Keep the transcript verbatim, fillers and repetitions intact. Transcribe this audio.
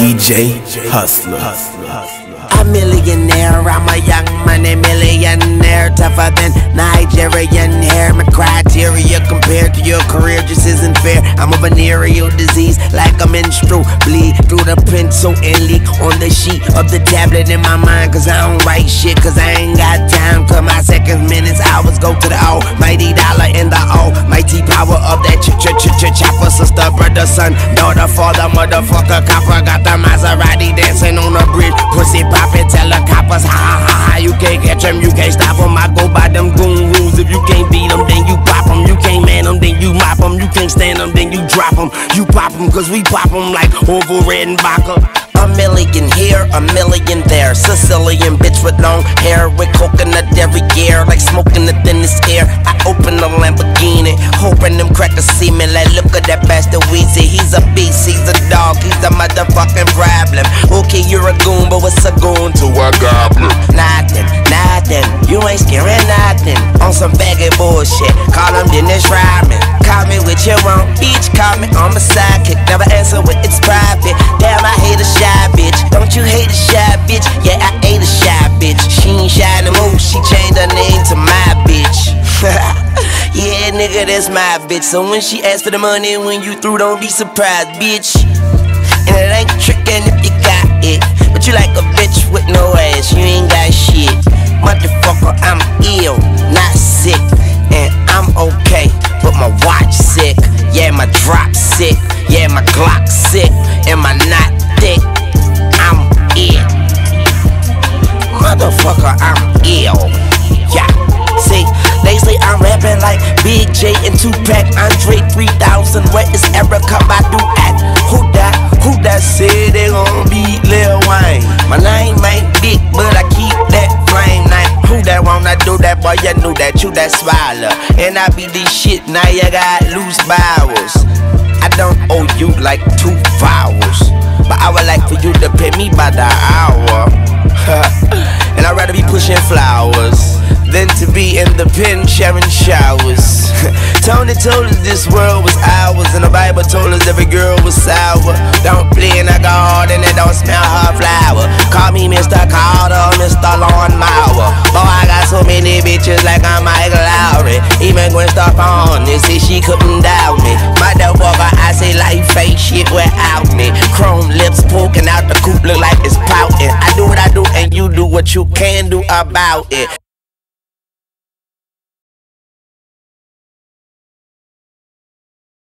D J Hustler. A millionaire, I'm a young money millionaire, tougher than Nigerian hair. My criteria compared to your career just isn't fair. I'm a venereal disease, like a menstrual bleed through the pencil and leak on the sheet of the tablet in my mind. Cause I don't write shit, cause I ain't got time. Cause my seconds, minutes, hours go to the almighty dollar and the almighty power of that ch ch ch ch chopper. Sister, brother, son, daughter, father, motherfucker, copper. Got the Maserati dancing on the bridge, pussy poppin', tell the coppers, ha ha ha ha. You can't catch them, you can't stop them. I go by them goon rules. If you can't beat them, then you pop them. You can't man them, then you mop them. You can't stand them, then you drop them. You pop them, cause we pop them like Orville Redenbacher. A million here, a million there. Sicilian bitch with long hair, with coconut every year, like smoking the thinnest air. I open the Lamborghini, hoping them crackers see me. Like, look at that bastard Weezy. He's a beast, he's a dog, he's a motherfucking problem. Okay, you're a goon, but what's a goon to a goblin? Nothing, nothing, you ain't scaring nothing. On some baggy bullshit, call him Dennis Rodman. Call me what you want, bitch, call me on my sidekick. Never answer when it's private. Damn, I hate a shy bitch. Don't you hate a shy bitch? Yeah, I hate a shy bitch. She ain't shy no more, she changed her name to my bitch. Yeah, nigga, that's my bitch. So when she asks for the money when you through, don't be surprised, bitch. And it ain't trickin' if you got it, but you like a bitch with no ass, you ain't got shit. Motherfucker, I'm ill, not sick. And I'm okay, but my watch sick. Yeah, my drop sick. Yeah, my Glock sick. And my knot thick. I'm ill. Motherfucker, I'm ill. Yeah, see, they say I'm rapping like Big J and Tupac. Andre three thousand, where is Erykah Badu at? Who that, who that said they gon' beat Lil Wayne? My name ain't big, but I keep that flame name. Who that wanna do that, boy, you knew that, you that swallow. And I be this shit, now you got loose bowels. I don't owe you like two vowels, but I would like for you to pay me by the hour. And I'd rather be pushing flowers than to be in the pen sharing showers. Tony told us this world was ours, and the Bible told us every girl was sour. Don't play in the garden and don't smell her flower. Call me Mister Carter, Mister Lawnmower. Oh, I got so many bitches like I'm Mike Lowry. Even Gwen Stefani say she couldn't doubt me. Motherfucker, I say life ain't shit without me. Chrome lips poking out the coupe, look like it's pouting. I do what I do and you do what you can do about it.